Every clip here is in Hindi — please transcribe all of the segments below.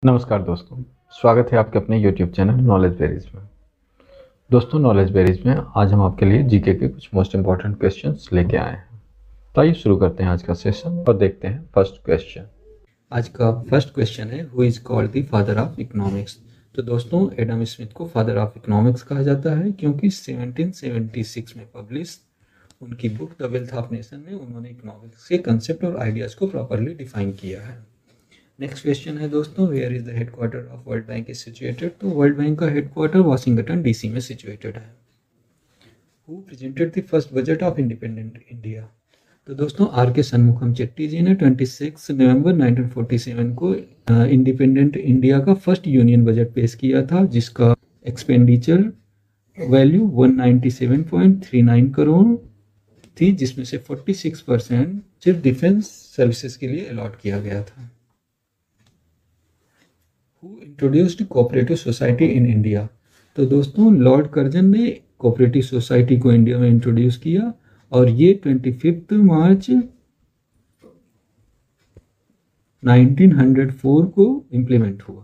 नमस्कार दोस्तों, स्वागत है आपके अपने YouTube चैनल नॉलेज बेरीज में। दोस्तों, नॉलेज बेरीज में आज हम आपके लिए जीके के कुछ मोस्ट इंपॉर्टेंट क्वेश्चंस लेके आए हैं। तो आइए शुरू करते हैं आज का सेशन और देखते हैं फर्स्ट क्वेश्चन। आज का फर्स्ट क्वेश्चन है, who is called the father of economics. तो दोस्तों, एडम स्मिथ को फादर ऑफ इकोनॉमिक्स कहा जाता है क्योंकि 1776 में पब्लिश उनकी book the wealth of nation में उन्होंने इकोनॉमिक्स के कंसेप्ट और आइडियाज को प्रॉपरली डिफाइन किया है। नेक्स्ट क्वेश्चन है दोस्तों, where is the headquarter of World Bank is situated. तो वर्ल्ड बैंक का हेडक्वार्टर वाशिंगटन डीसी में सिचुएटेड है। Who presented the first budget of independent India. तो दोस्तों, आर के सन्मुखम चेट्टी जी ने 26 नवंबर 1947 को इंडिपेंडेंट इंडिया का फर्स्ट यूनियन बजट पेश किया था, जिसका एक्सपेंडिचर वैल्यू 197.39 करोड़ थी, जिसमें से 46% सिर्फ डिफेंस सर्विसेज के लिए अलॉट किया गया था। Who introduced cooperative society in India? तो दोस्तों, लॉर्ड कर्जन ने कोऑपरेटिव सोसाइटी को इंडिया में इंट्रोड्यूस किया और ये 25 मार्च 1904 को इम्प्लीमेंट हुआ।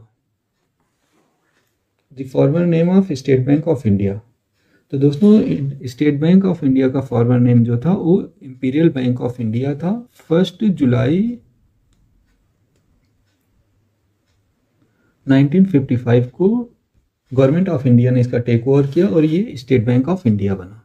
The former name of State Bank of India. तो दोस्तों, स्टेट बैंक ऑफ इंडिया का फॉर्मर नेम जो था वो इंपीरियल बैंक ऑफ इंडिया था। 1 जुलाई 1955 को गवर्नमेंट ऑफ इंडिया ने इसका टेक ओवर किया और ये स्टेट बैंक ऑफ इंडिया बना।